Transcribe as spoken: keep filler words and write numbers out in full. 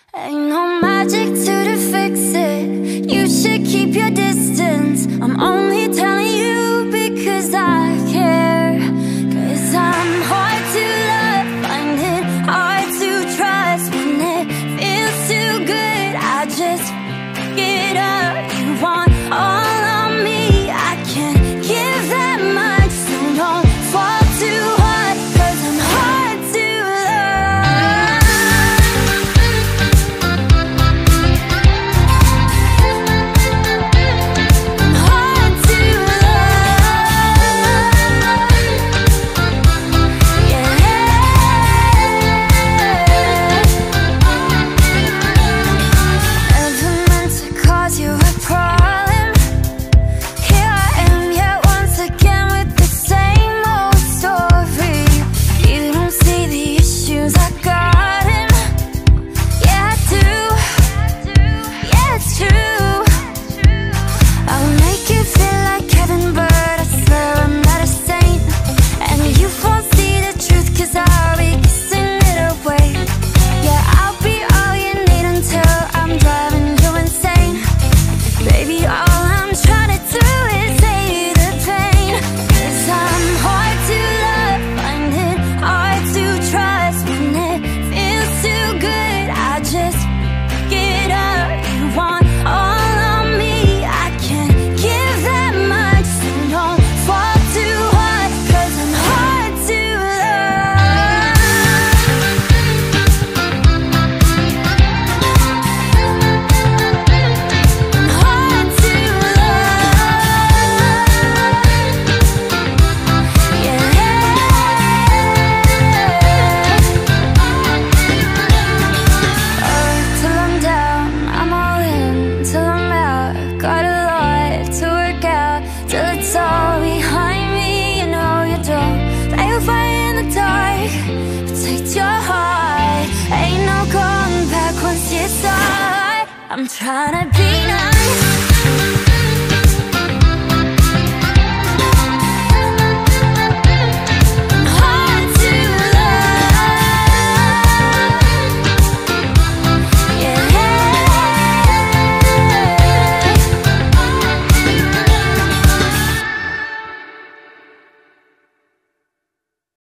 Ain't no magic to fix it. You should keep your distance. I'm only telling you because I care. Cause I'm hard to love, find it hard to trust. When it feels too good, I just get up. You want all of me, I can't give that much. So don't fall too hard, cause I'm hard to love. I'm hard to love. Yeah. Never meant to cause you a problem. Here I am yet once again with the same old story. You don't see the issues, I got him. Yeah, I do. Yeah, it's true. I'll make you feel like heaven, but I swear I'm not a saint. And you won't see the truth, cause I'll be kissing it away. Yeah, I'll be all you need until I'm driving you insane. Baby, all I'm trying to do is save the pain. Cause I'm hard to love, find it hard to trust. When it feels too good, I just get up. You want all of me, I can't give that much. So don't fall too hard, cause I'm hard to love. I'm hard to love. Yeah. Up till I'm down, I'm all in, till I'm out. Got a lot to work out, till it's all behind me. You know you don't play with fire in the dark, protect your heart. Ain't no going back once you start. I'm trying to be nice.